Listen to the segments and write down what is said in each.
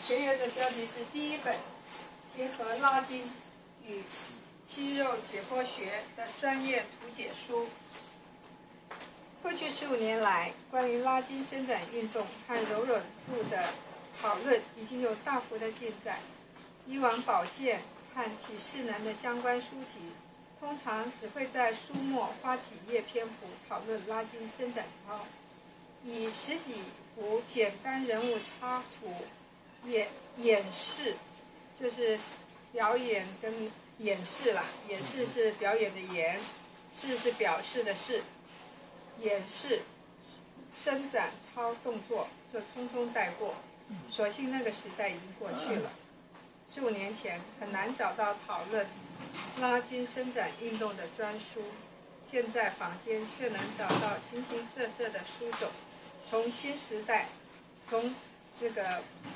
前言的标题是第一本结合拉筋与肌肉解剖学的专业图解书。过去15年来，关于拉筋伸展运动和柔软度的讨论已经有大幅的进展。以往保健和体适能的相关书籍，通常只会在书末花几页篇幅讨论拉筋伸展操，以10几幅简单人物插图演示，就是表演跟演示啦，演示是表演的演，示是表示的示，演示伸展操动作就匆匆带过，所幸那个时代已经过去了。15年前很难找到讨论拉筋伸展运动的专书，现在坊间却能找到形形色色的书种，从新时代，从这个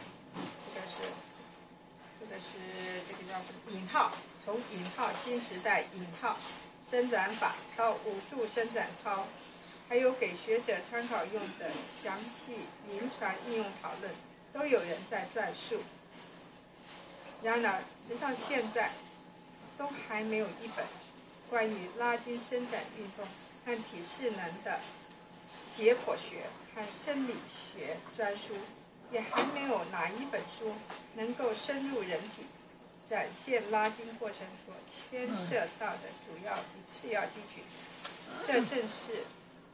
叫引号，从引号新时代引号伸展法到武术伸展操，还有给学者参考用的详细临床应用讨论，都有人在撰述。然而，直到现在，都还没有一本关于拉筋伸展运动和体适能的解剖学和生理学专书，也还没有哪一本书能够深入人体，展现拉筋过程所牵涉到的主要及次要肌群。这正是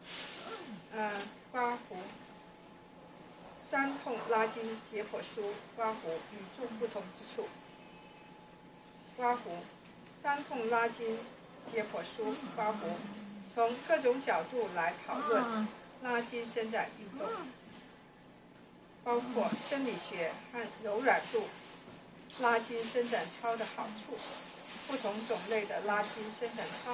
刮胡酸痛拉筋解剖书刮胡与众不同之处。刮胡酸痛拉筋解剖书刮胡从各种角度来讨论拉筋伸展运动，包括生理学和柔软度拉筋伸展操的好处，不同种类的拉筋伸展操，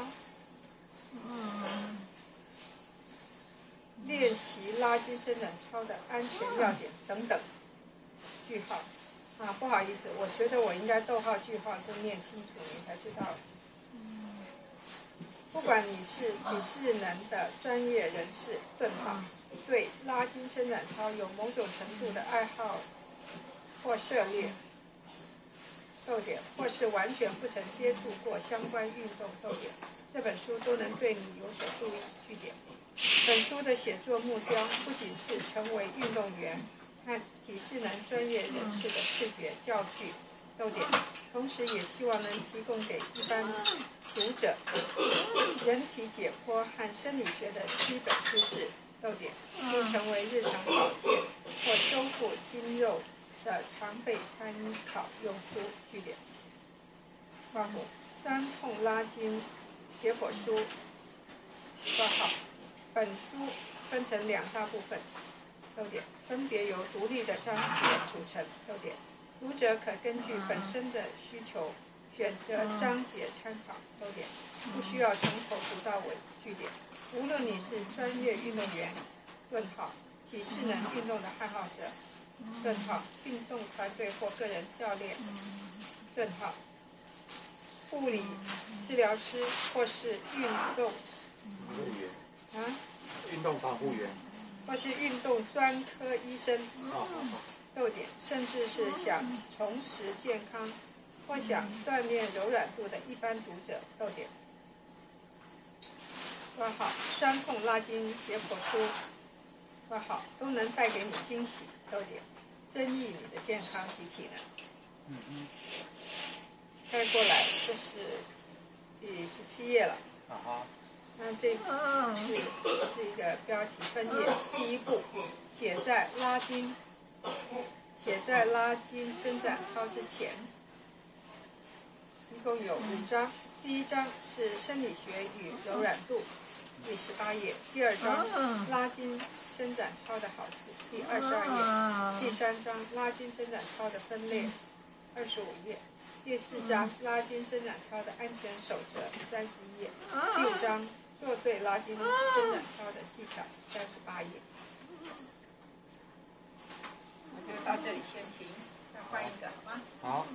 练习拉筋伸展操的安全要点等等。句号不好意思，我觉得我应该逗号句号都念清楚，你才知道。不管你是体适能的专业人士，顿号，对拉筋伸展操有某种程度的爱好或涉猎，逗点，或是完全不曾接触过相关运动，逗点，这本书都能对你有所注意，句点。本书的写作目标不仅是成为运动员和体适能专业人士的视觉教具，逗点，同时也希望能提供给一般读者人体解剖和生理学的基本知识，逗点，并成为日常保健或修复筋肉的常备参考用书，句点。括弧酸痛拉筋解剖书括号本书分成2大部分，逗点，分别由独立的章节组成，逗点，读者可根据本身的需求选择章节参考，逗点，不需要从头读到尾，句点。无论你是专业运动员，顿号，体适能运动的爱好者，顿号，运动团队或个人教练，顿号，物理治疗师或是运动防护员，或是运动专科医生，逗点，甚至是想重拾健康或想锻炼柔软度的一般读者，逗点。括号酸痛拉筋解剖书括号都能带给你惊喜，逗点，增益你的健康及体能。再过来，这是第17页了。那这是一个标题分页，第一步写在拉筋伸展操之前，一共有5章。第1章是生理学与柔软度，第18页。第2章拉筋伸展操的好处，第22页。第3章拉筋伸展操的分类，25页。第4章拉筋伸展操的安全守则，31页。第5章做对拉筋伸展操的技巧，38页。我就到这里先停，再换一个好吗？ 好。